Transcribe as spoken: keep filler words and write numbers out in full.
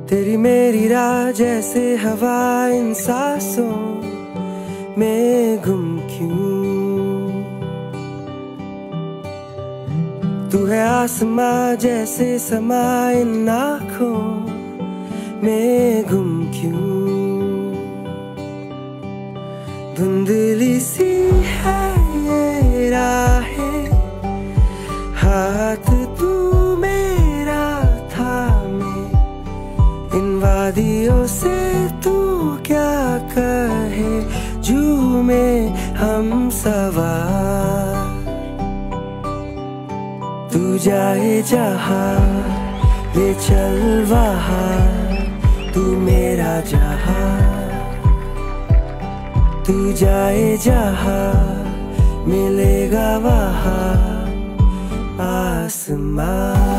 तेरी मेरी राह जैसे हवा इन सांसों में गुम क्यों। तू है आसमां जैसे समा इन आँखों में गुम क्यों। धुंधली सी है ये राहें, हाथ तू मेरा थामे, इन वादियों से तू क्या कहे, झूमे हम सवार। तू जाए जहाँ ले चल वहाँ, तू मेरा जहाँ। तू जाए जहाँ मिलेगा वहाँ आसमां।